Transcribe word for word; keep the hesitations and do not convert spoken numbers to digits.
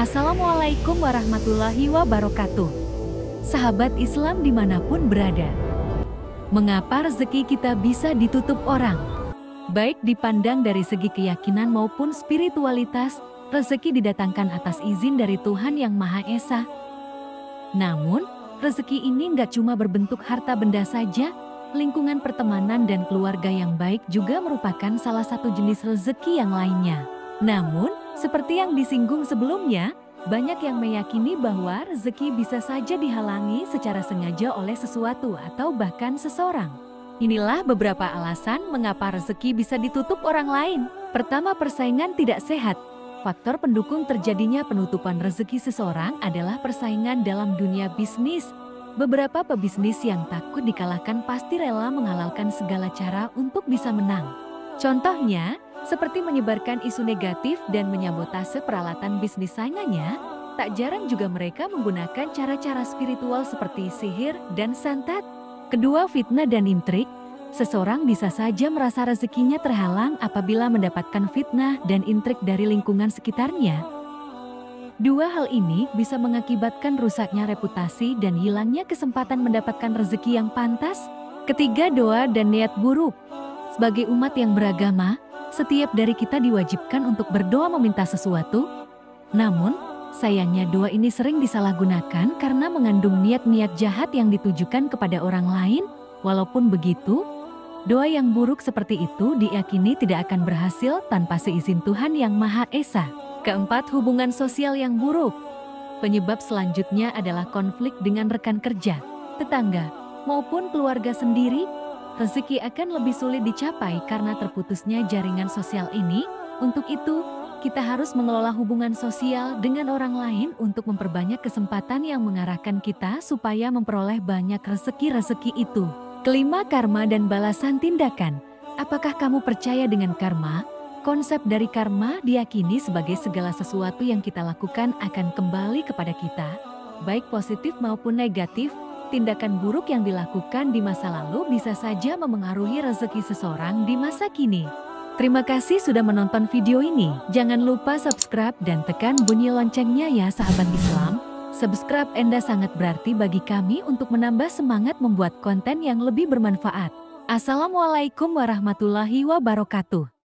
Assalamualaikum warahmatullahi wabarakatuh. Sahabat Islam dimanapun berada. Mengapa rezeki kita bisa ditutup orang? Baik dipandang dari segi keyakinan maupun spiritualitas, rezeki didatangkan atas izin dari Tuhan Yang Maha Esa. Namun, rezeki ini nggak cuma berbentuk harta benda saja, lingkungan pertemanan dan keluarga yang baik juga merupakan salah satu jenis rezeki yang lainnya. Namun, seperti yang disinggung sebelumnya, banyak yang meyakini bahwa rezeki bisa saja dihalangi secara sengaja oleh sesuatu atau bahkan seseorang. Inilah beberapa alasan mengapa rezeki bisa ditutup orang lain. Pertama, persaingan tidak sehat. Faktor pendukung terjadinya penutupan rezeki seseorang adalah persaingan dalam dunia bisnis. Beberapa pebisnis yang takut dikalahkan pasti rela menghalalkan segala cara untuk bisa menang. Contohnya, seperti menyebarkan isu negatif dan menyabotase peralatan bisnis saingannya, tak jarang juga mereka menggunakan cara-cara spiritual seperti sihir dan santet. Kedua, fitnah dan intrik. Seseorang bisa saja merasa rezekinya terhalang apabila mendapatkan fitnah dan intrik dari lingkungan sekitarnya. Dua hal ini bisa mengakibatkan rusaknya reputasi dan hilangnya kesempatan mendapatkan rezeki yang pantas. Ketiga, doa dan niat buruk. Sebagai umat yang beragama, setiap dari kita diwajibkan untuk berdoa meminta sesuatu. Namun, sayangnya doa ini sering disalahgunakan karena mengandung niat-niat jahat yang ditujukan kepada orang lain. Walaupun begitu, doa yang buruk seperti itu diyakini tidak akan berhasil tanpa seizin Tuhan Yang Maha Esa. Keempat, hubungan sosial yang buruk. Penyebab selanjutnya adalah konflik dengan rekan kerja, tetangga, maupun keluarga sendiri. Rezeki akan lebih sulit dicapai karena terputusnya jaringan sosial ini. Untuk itu, kita harus mengelola hubungan sosial dengan orang lain untuk memperbanyak kesempatan yang mengarahkan kita supaya memperoleh banyak rezeki-rezeki itu. Kelima, karma dan balasan tindakan. Apakah kamu percaya dengan karma? Konsep dari karma diyakini sebagai segala sesuatu yang kita lakukan akan kembali kepada kita, baik positif maupun negatif. Tindakan buruk yang dilakukan di masa lalu bisa saja memengaruhi rezeki seseorang di masa kini. Terima kasih sudah menonton video ini. Jangan lupa subscribe dan tekan bunyi loncengnya ya sahabat Islam. Subscribe Anda sangat berarti bagi kami untuk menambah semangat membuat konten yang lebih bermanfaat. Assalamualaikum warahmatullahi wabarakatuh.